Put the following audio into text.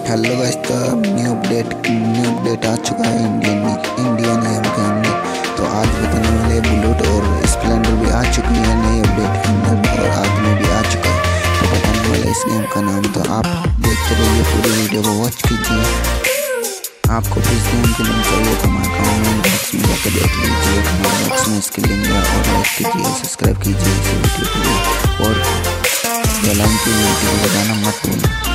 Hello guys, तो new update आ चुका है इंडियन गेम के अंदर। तो आज बताने वाले बुलेट और स्प्लेंडर भी आ चुकी है नए अपडेट के अंदर, और आदमी भी आ चुका है। तो बताने वाले इस गेम का नाम, तो आप देखते रहिए, पूरी वीडियो को वॉच कीजिए। आपको इस गेम की लिंक चाहिए तो हमारे कमेंट बॉक्स में जाकर देख लीजिए। कमेंट बॉक्स में इसकी लिंक है, और लाइक कीजिए, सब्सक्राइब कीजिए इस वीडियो के लिए, और बेल आइकन की घंटी को बजाना मत भूलिए।